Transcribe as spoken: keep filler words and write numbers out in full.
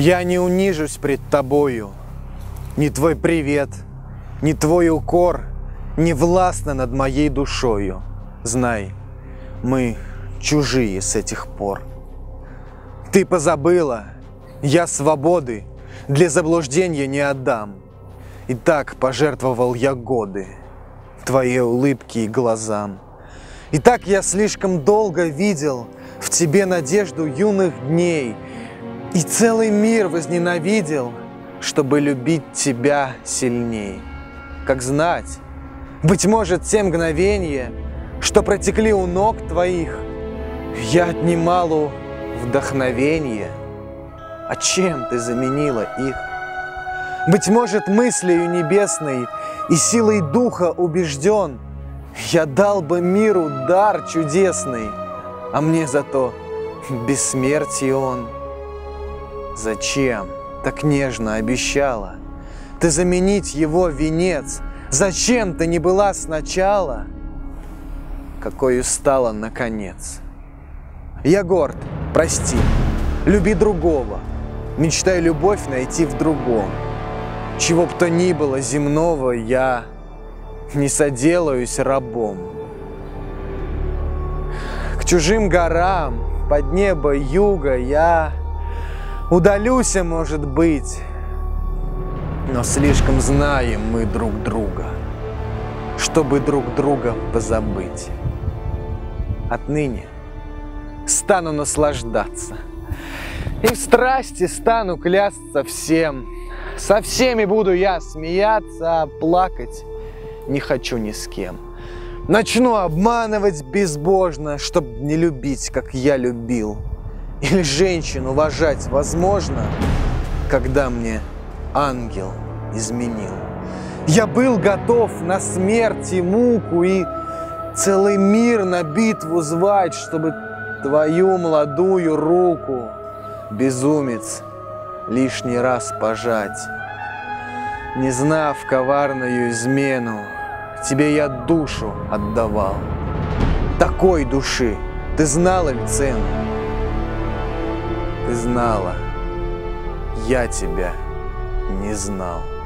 Я не унижусь пред тобою, ни твой привет, ни твой укор не властно над моей душою. Знай, мы чужие с этих пор. Ты позабыла, я свободы для заблуждения не отдам. И так пожертвовал я годы твоей улыбки и глазам. И так я слишком долго видел в тебе надежду юных дней, и целый мир возненавидел, чтобы любить тебя сильней. Как знать, быть может, те мгновения, что протекли у ног твоих, я отнимал у вдохновения. А чем ты заменила их? Быть может, мыслью небесной и силой духа убежден, я дал бы миру дар чудесный, а мне зато бессмертие он. Зачем так нежно обещала ты заменить его венец? Зачем ты не была сначала, какой стала наконец? Я горд, прости, люби другого, мечтай любовь найти в другом. Чего б то ни было земного, я не соделаюсь рабом. К чужим горам, под небо юга я удалюся, может быть, но слишком знаем мы друг друга, чтобы друг друга позабыть. Отныне стану наслаждаться, и в страсти стану клясться всем. Со всеми буду я смеяться, а плакать не хочу ни с кем. Начну обманывать безбожно, чтоб не любить, как я любил. Или женщин уважать возможно, когда мне ангел изменил. Я был готов на смерть и муку и целый мир на битву звать, чтобы твою молодую руку, безумец, лишний раз пожать. Не знав коварную измену, тебе я душу отдавал. Такой души ты знала ли цену? Ты знала, я тебя не знал.